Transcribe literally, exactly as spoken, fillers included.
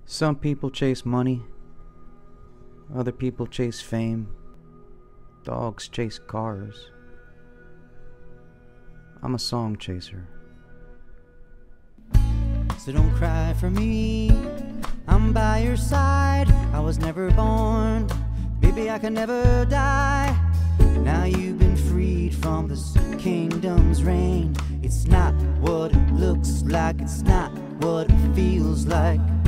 Some people chase money, other people chase fame, dogs chase cars. I'm a song chaser. So don't cry for me, I'm by your side. I was never born, baby, I can never die. Now you've been freed from this kingdom's reign. It's not what it looks like, it's not what it feels like.